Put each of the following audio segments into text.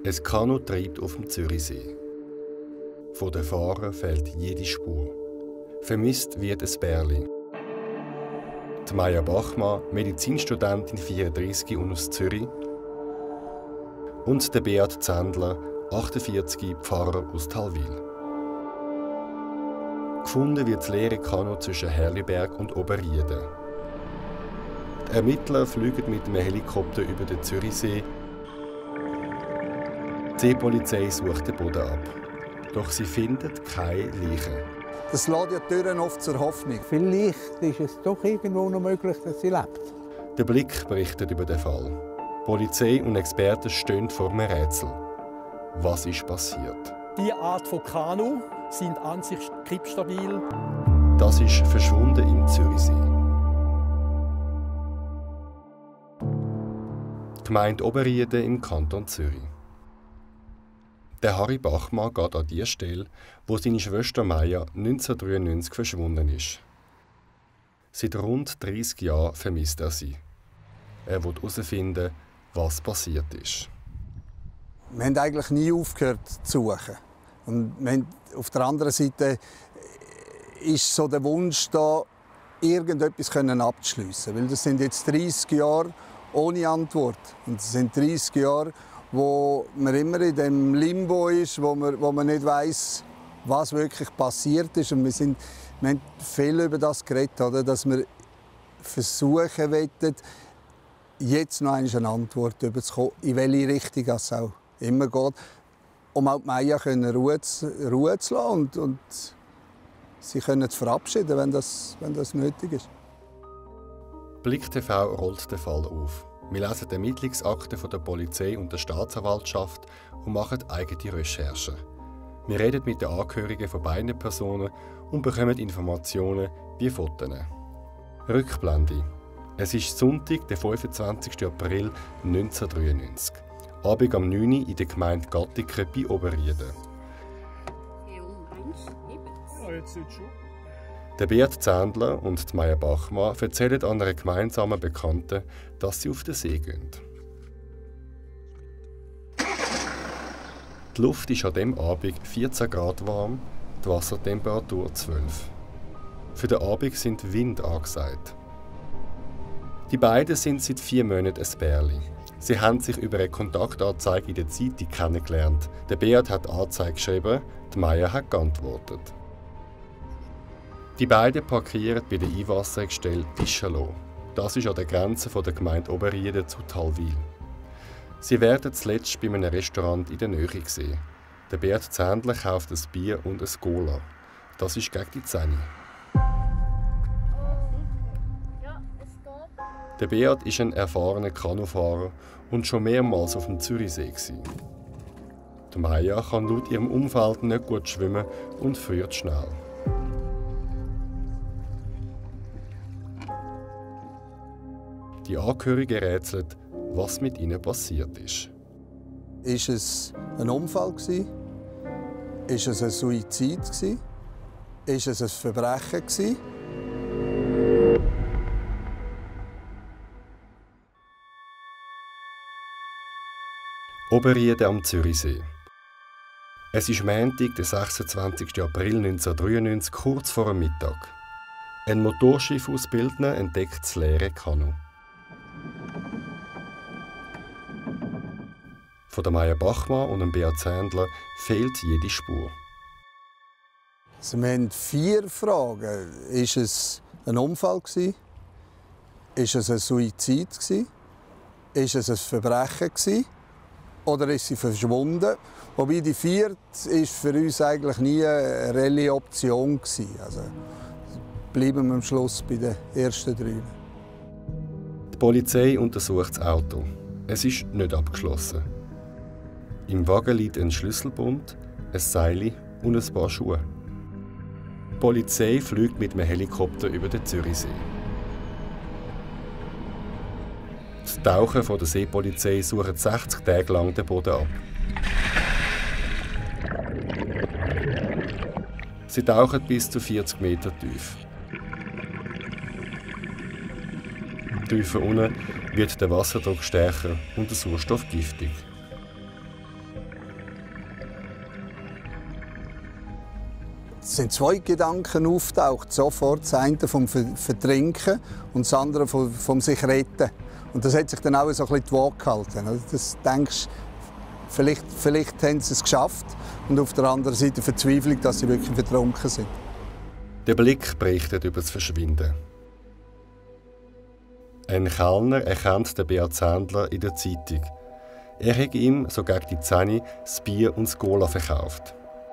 Ein Kanu treibt auf dem Zürichsee. Von den Fahrern fehlt jede Spur. Vermisst wird ein Bärli. Die Maja Bachmann, Medizinstudentin 34 und aus Zürich. Und der Beat Zendler, 48, Pfarrer aus Talwil. Gefunden wird das leere Kanu zwischen Herliberg und Oberrieden. Die Ermittler fliegen mit einem Helikopter über den Zürichsee. Die Seepolizei sucht den Boden ab. Doch sie findet keine Leiche. Das lässt ja die Türen oft zur Hoffnung. Vielleicht ist es doch irgendwo noch möglich, dass sie lebt. Der Blick berichtet über den Fall. Polizei und Experten stehen vor einem Rätsel. Was ist passiert? Diese Art von Kanu sind an sich kippstabil. Das ist verschwunden im Zürichsee. Die Gemeinde Oberrieden im Kanton Zürich. Der Harry Bachmann geht an die Stelle, wo seine Schwester Maja 1993 verschwunden ist. Seit rund 30 Jahren vermisst er sie. Er will herausfinden, was passiert ist. Wir haben eigentlich nie aufgehört zu suchen. Und auf der anderen Seite ist so der Wunsch da, irgendetwas abzuschliessen. Weil das sind jetzt 30 Jahre ohne Antwort. Und es sind 30 Jahre, wo man immer in dem Limbo ist, wo man nicht weiss, was wirklich passiert ist. Und wir haben viel über das geredet, oder? Dass wir versuchen wollen, jetzt noch eine Antwort zu bekommen, in welche Richtung es auch immer geht, um auch die Maja Ruhe zu lassen und sie können verabschieden, wenn das nötig ist. Blick TV rollt den Fall auf. Wir lesen die Ermittlungsakten von der Polizei und der Staatsanwaltschaft und machen eigene Recherchen. Wir reden mit den Angehörigen von beiden Personen und bekommen Informationen wie Fotos. Rückblende. Es ist Sonntag, der 25. April 1993. Abend am 9 Uhr in der Gemeinde Gattiken bei Oberrieden. Der Beat Zendler und die Maja Bachmann erzählen an einer gemeinsamen Bekannten, dass sie auf den See gehen. Die Luft ist an diesem Abend 14 Grad warm, die Wassertemperatur 12. Für den Abend sind Wind angesagt. Die beiden sind seit 4 Monaten ein Pärli. Sie haben sich über eine Kontaktanzeige in der Zeitung kennengelernt. Der Beat hat die Anzeige geschrieben, die Maja hat geantwortet. Die beiden parkieren bei der Einwassergestelle Pischelo. Das ist an der Grenze der Gemeinde Oberrieden zu Talwil. Sie werden zuletzt bei einem Restaurant in der Nähe gesehen. Der Beat Zendler kauft ein Bier und ein Cola. Das ist gegen die 10 Uhr. Der Beat ist ein erfahrener Kanufahrer und schon mehrmals auf dem Zürichsee. Die Maja kann laut ihrem Umfeld nicht gut schwimmen und friert schnell. Die Angehörigen rätseln, was mit ihnen passiert ist. Ist es ein Unfall? Ist es ein Suizid? Ist es ein Verbrechen? Oberrieden am Zürichsee. Es ist Montag, der 26. April 1993, kurz vor dem Mittag. Ein Motorschiffausbildner entdeckt das leere Kanu. Von der Maja Bachmann und dem Beat Zendler fehlt jede Spur. Also wir haben 4 Fragen. Ist es ein Unfall? Ist es ein Suizid? Ist es ein Verbrechen? Oder ist sie verschwunden? Wobei die 4. ist für uns eigentlich nie eine reelle Option gewesen. Also bleiben wir am Schluss bei den ersten 3. Die Polizei untersucht das Auto. Es ist nicht abgeschlossen. Im Wagen liegt ein Schlüsselbund, ein Seil und ein paar Schuhe. Die Polizei fliegt mit einem Helikopter über den Zürichsee. Die Taucher von der Seepolizei suchen 60 Tage lang den Boden ab. Sie tauchen bis zu 40 Meter tief. Tiefer unten wird der Wasserdruck stärker und der Sauerstoff giftig. sind zwei Gedanken auftaucht. Sofort das eine vom Vertrinken und das andere vom sich retten. Und das hat sich dann auch so ein bisschen die Waage gehalten. Also das denkst, vielleicht haben sie es geschafft. Und auf der anderen Seite Verzweiflung, dass sie wirklich vertrunken sind. Der Blick berichtet über das Verschwinden. Ein Kellner erkennt den Beat Zändler in der Zeitung. Er hat ihm so gegen die 10 das Bier und das Cola verkauft.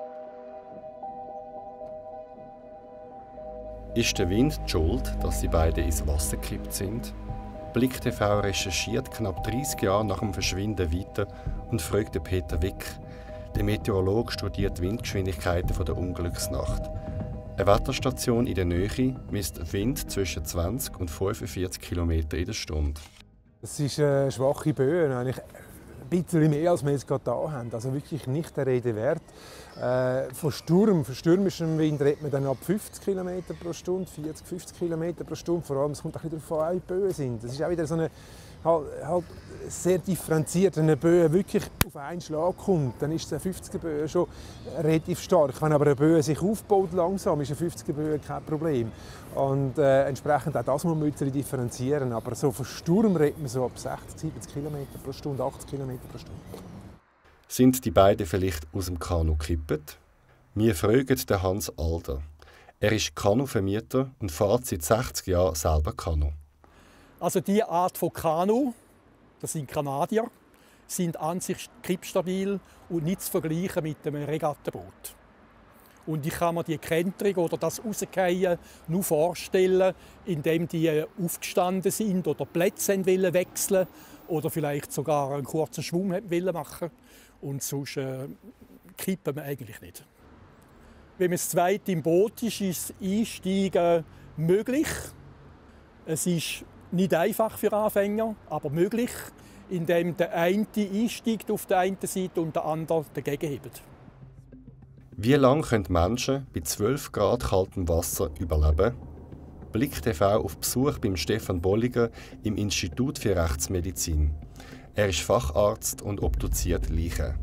Ist der Wind die schuld, dass die beiden ins Wasser gekippt sind? Blick TV recherchiert knapp 30 Jahre nach dem Verschwinden weiter und fragt Peter Wick. Der Meteorologe studiert die Windgeschwindigkeiten der Unglücksnacht. Eine Wetterstation in der Nähe misst Wind zwischen 20 und 45 km in der Stunde. Es ist eine schwache Böe, eigentlich ein bisschen mehr, als wir jetzt gerade da haben. Also wirklich nicht der Rede wert. Von stürmischem Wind redet man dann ab 50 km pro Stunde, 40, 50 km pro Stunde. Vor allem, es kommt auch ein bisschen darauf an, wie die Böen sind. Das ist auch wieder so eine halt sehr differenziert. Wenn eine Böe wirklich auf einen Schlag kommt, dann ist eine 50er-Böe schon relativ stark. Wenn aber eine Böe sich aufbaut langsam, ist eine 50er-Böe kein Problem. Und entsprechend auch das muss man ein bisschen differenzieren. Aber so von Sturm redet man so ab 60, 70 km pro Stunde, 80 km pro Stunde. Sind die beiden vielleicht aus dem Kanu gekippt? Wir fragen den Hans Alder. Er ist Kanuvermieter und fährt seit 60 Jahren selber Kanu. Also diese Art von Kanu, das sind Kanadier, sind an sich kippstabil und nicht zu vergleichen mit einem Regattaboot. Und ich kann mir die Kenterung oder das Rausfallen nur vorstellen, indem die aufgestanden sind oder Plätze wechseln oder vielleicht sogar einen kurzen Schwung machen. Und sonst kippen wir eigentlich nicht. Wenn man das zweite im Boot ist das Einsteigen möglich. Es ist nicht einfach für Anfänger, aber möglich, indem der eine einsteigt auf der einen Seite und der andere dagegen hebt. Wie lange können Menschen bei 12 Grad kaltem Wasser überleben? Blick TV auf Besuch beim Stefan Bolliger im Institut für Rechtsmedizin. Er ist Facharzt und obduziert Leichen.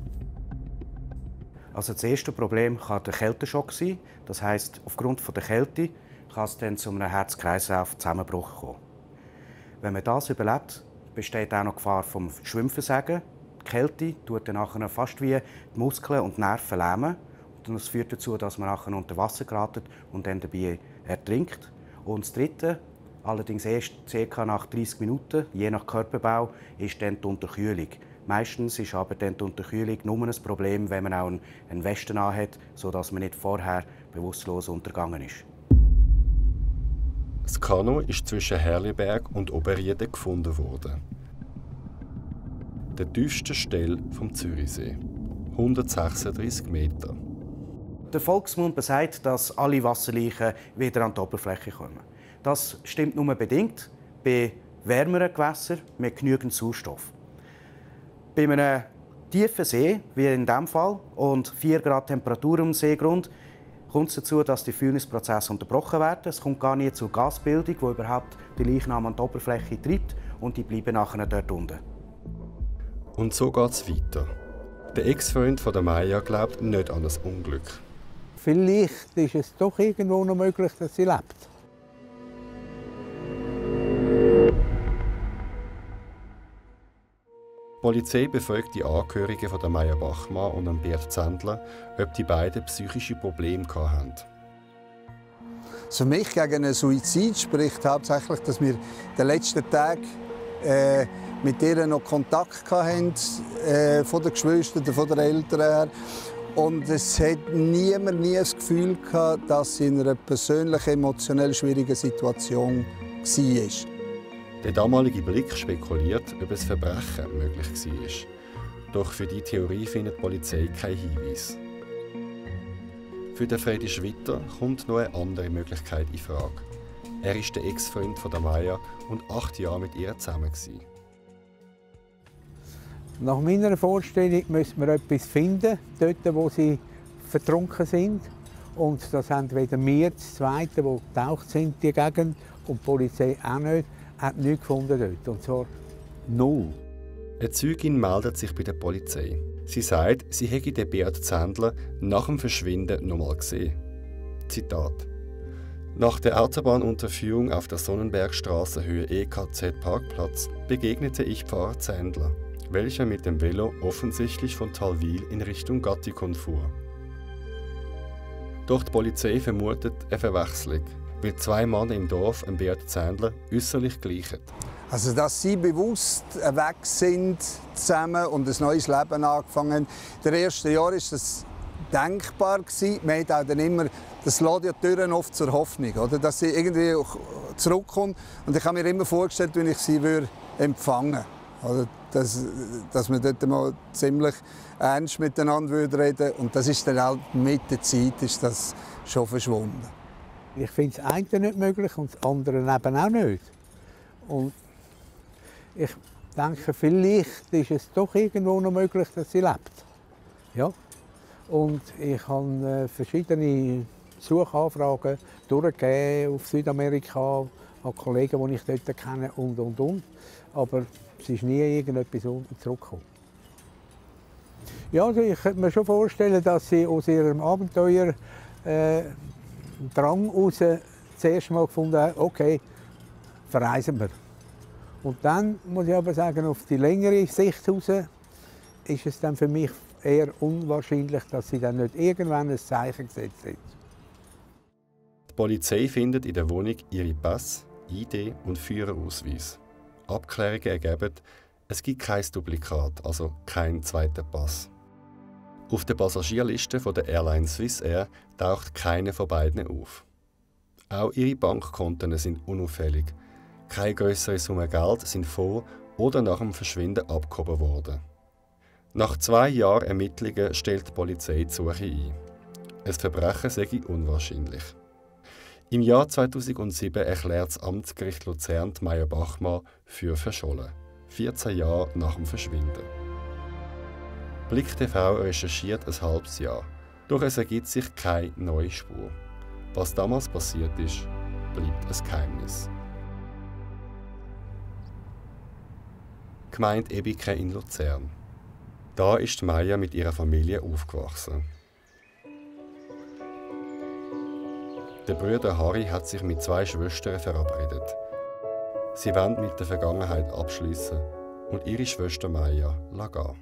Also das erste Problem kann der Kälteschock sein. Das heisst, aufgrund der Kälte kann es dann zu einem Herz-Kreislauf-Zusammenbruch kommen. Wenn man das überlebt, besteht auch noch die Gefahr vom Schwimmversagen. Die Kälte tut dann nachher fast wie die Muskeln und die Nerven lähmen. Und das führt dazu, dass man nachher unter Wasser geratet und dann dabei ertrinkt. Und das Dritte, allerdings erst ca. nach 30 Minuten, je nach Körperbau, ist dann die Unterkühlung. Meistens ist aber dann die Unterkühlung nur ein Problem, wenn man auch einen Westen anhat, sodass man nicht vorher bewusstlos untergegangen ist. Das Kanu ist zwischen Herliberg und Oberrieden gefunden worden. Der tiefste Stelle vom Zürichsee. 136 Meter. Der Volksmund besagt, dass alle Wasserleichen wieder an die Oberfläche kommen. Das stimmt nur bedingt bei wärmeren Gewässern mit genügend Sauerstoff. Bei einem tiefen See, wie in diesem Fall, und 4 Grad Temperatur am Seegrund, kommt es dazu, dass die Fühlungsprozesse unterbrochen werden. Es kommt gar nicht zur Gasbildung, wo überhaupt die Leichnam an die Oberfläche tritt, und die bleiben nachher dort unten. Und so geht es weiter. Der Ex-Freund von der Maya glaubt nicht an das Unglück. Vielleicht ist es doch irgendwo noch möglich, dass sie lebt. Die Polizei befragt die Angehörigen von der Maya Bachmann und Beat Zändler, ob die beiden psychische Probleme hatten. Für mich gegen einen Suizid spricht hauptsächlich, dass wir in den letzten Tagen mit ihr noch Kontakt hatten, von den Geschwistern, von den Eltern her. Und es hat niemand nie das Gefühl gehabt, dass sie in einer persönlich emotionell schwierigen Situation war. Der damalige Blick spekuliert, ob ein Verbrechen möglich war. Doch für diese Theorie findet die Polizei keinen Hinweis. Für den Freddy Schwitter kommt noch eine andere Möglichkeit in Frage. Er ist der Ex-Freund von der Maya und 8 Jahre mit ihr zusammen. Nach meiner Vorstellung müssen wir etwas finden, dort wo sie vertrunken sind. Und das haben weder wir, das Zweite, die getaucht sind, die Gegend, und die Polizei auch nicht, hat nichts gefunden dort. Und zwar 0. Eine Zeugin meldet sich bei der Polizei. Sie sagt, sie hätte den Beat Zändler nach dem Verschwinden noch mal gesehen. Zitat: Nach der Autobahnunterführung auf der Sonnenbergstraße Höhe EKZ Parkplatz begegnete ich Pfarrer Zändler, welcher mit dem Velo offensichtlich von Talwil in Richtung Gattikon fuhr. Doch die Polizei vermutet eine Verwechslung, weil zwei Männer im Dorf am Beat Zändler äußerlich gleichen. Also, dass sie bewusst weg sind zusammen und ein neues Leben angefangen haben. In den ersten Jahren war das denkbar. Man hat auch dann immer, das lässt ja die Türen oft zur Hoffnung, oder? Dass sie irgendwie zurückkommt. Und ich habe mir immer vorgestellt, wenn ich sie empfangen würde. Dass wir dort mal ziemlich ernst miteinander reden würden. Und das ist dann auch mit der Zeit ist das schon verschwunden. Ich finde das eine nicht möglich und das andere eben auch nicht. Und ich denke, vielleicht ist es doch irgendwo noch möglich, dass sie lebt. Ja. Und ich habe verschiedene Suchanfragen durchgegeben auf Südamerika, an Kollegen, die ich dort kenne und. Aber es ist nie irgendetwas zurückgekommen. Ja, also ich könnte mir schon vorstellen, dass sie aus ihrem Abenteuer Drang heraus zuerst mal gefunden haben, okay, verreisen wir. Und dann muss ich aber sagen, auf die längere Sicht heraus ist es dann für mich eher unwahrscheinlich, dass sie dann nicht irgendwann ein Zeichen gesetzt haben. Die Polizei findet in der Wohnung ihre Pass, ID und Führerausweis. Abklärungen ergeben, es gibt kein Duplikat, also keinen zweiten Pass. Auf der Passagierliste der Airline Swissair taucht keiner von beiden auf. Auch ihre Bankkonten sind unauffällig. Keine grössere Summe Geld sind vor oder nach dem Verschwinden abgehoben worden. Nach 2 Jahren Ermittlungen stellt die Polizei die Suche ein. Ein Verbrechen sei unwahrscheinlich. Im Jahr 2007 erklärt das Amtsgericht Luzern Meier Bachmann für verschollen. 14 Jahre nach dem Verschwinden. Blick TV recherchiert ein halbes Jahr, doch es ergibt sich keine neue Spur. Was damals passiert ist, bleibt ein Geheimnis. Gemeinde Ebiken in Luzern. Da ist Maya mit ihrer Familie aufgewachsen. Der Bruder Harry hat sich mit 2 Schwestern verabredet. Sie wollen mit der Vergangenheit abschließen und ihre Schwester Maya gehen.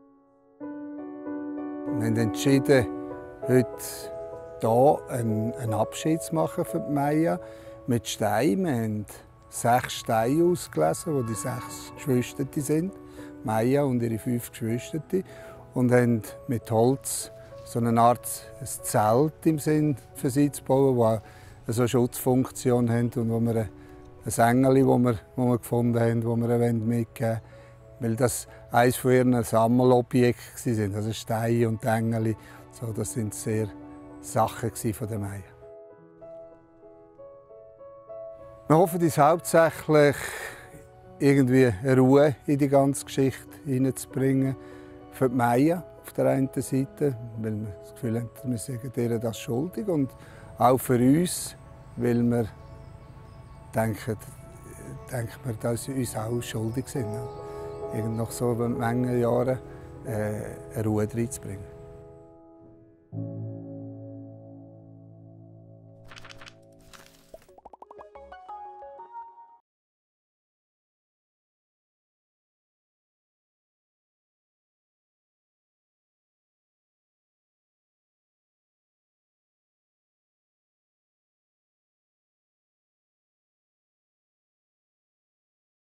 Wir haben entschieden, heute hier einen Abschied zu machen für Maya mit Steinen. Wir haben 6 Steine ausgelesen, wo die 6 Geschwister sind. Maya und ihre 5 Geschwister. Und haben mit Holz so eine Art Zelt im Sinn für sie zu bauen, das so eine Schutzfunktion hat und wo wir ein Engel, das wir gefunden haben, das wir mitgeben wollen. Weil das eines von ihren Sammelobjekten waren. Also Steine und Engel. So, das sind sehr Sachen von der Maya. Wir hoffen uns hauptsächlich, irgendwie eine Ruhe in die ganze Geschichte hineinzubringen. Für die Maya auf der einen Seite, weil wir das Gefühl haben, wir sagen ihr das schuldig. Und auch für uns, weil wir denken dass sie uns auch schuldig sind. Nach so langen Jahren eine Ruhe reinzubringen.